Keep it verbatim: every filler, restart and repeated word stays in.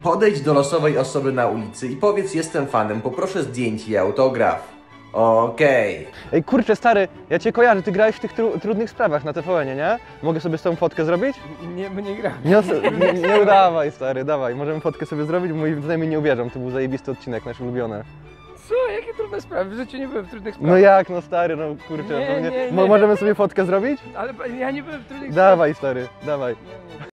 Podejdź do losowej osoby na ulicy i powiedz: jestem fanem, poproszę zdjęcie i autograf. Okej. Okay. Ej, kurczę, stary, ja cię kojarzę, ty grałeś w tych tru trudnych sprawach na T V N-ie, nie? Mogę sobie z tobą fotkę zrobić? Nie, bo nie gram. Nie, nie, nie udawaj, stary, dawaj, możemy fotkę sobie zrobić, bo moi znajomi nie uwierzą, to był zajebisty odcinek, nasz ulubiony. Co? Jakie trudne sprawy? W życiu nie byłem w trudnych sprawach. No jak, no stary, no kurczę, Nie, no, nie, nie, nie. Mo możemy sobie fotkę zrobić? Ale ja nie byłem w trudnych sprawach. Dawaj, stary, dawaj. Nie, nie.